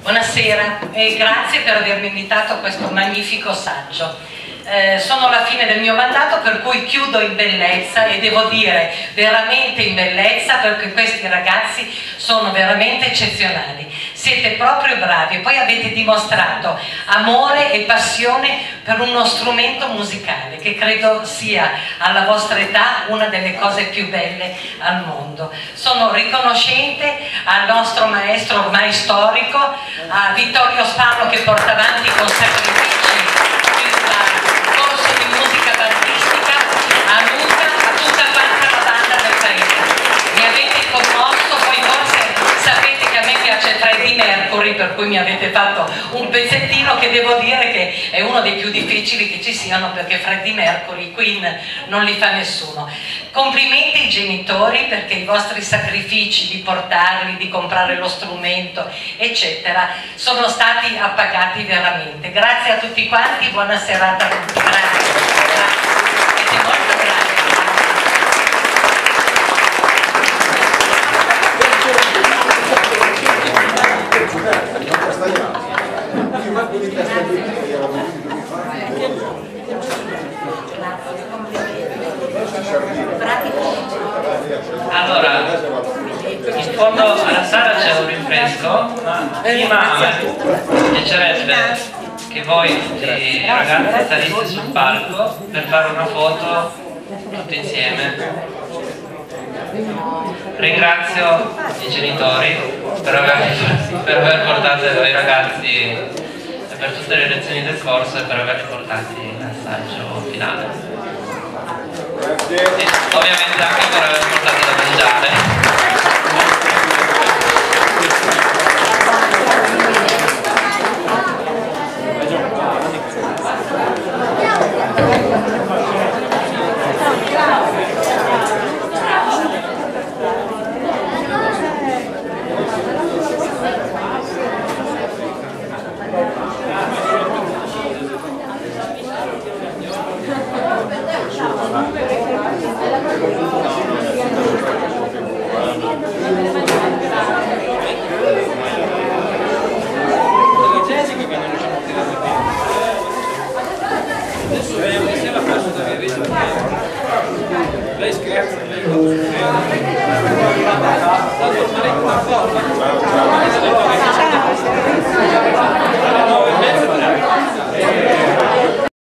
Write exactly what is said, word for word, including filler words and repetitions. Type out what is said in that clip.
Buonasera e grazie per avermi invitato a questo magnifico saggio. Eh, sono alla fine del mio mandato, per cui chiudo in bellezza, e devo dire veramente in bellezza, perché questi ragazzi sono veramente eccezionali. Siete proprio bravi e poi avete dimostrato amore e passione per uno strumento musicale che credo sia alla vostra età una delle cose più belle al mondo. Sono riconoscente al nostro maestro ormai storico, a Vittorio Spano, che porta avanti con sacrifici a Luca, a tutta quanta la banda del paese. Mi avete commosso, poi forse sapete che a me piace Freddie Mercury, per cui mi avete fatto un pezzettino che devo dire che è uno dei più difficili che ci siano, perché Freddie Mercury, Queen, non li fa nessuno. Complimenti ai genitori, perché i vostri sacrifici di portarli, di comprare lo strumento, eccetera, sono stati appagati veramente. Grazie a tutti quanti, buona serata a tutti. Grazie. Grazie. Allora, in fondo alla sala c'è un rinfresco, ma prima mi piacerebbe che voi tutti ragazzi saliste sul palco per fare una foto tutti insieme. Ringrazio i genitori per aver, per aver portato i ragazzi per tutte le lezioni del corso e per averli portati all'assaggio finale. E ovviamente anche per aver portato da mangiare. Lei scherza, lei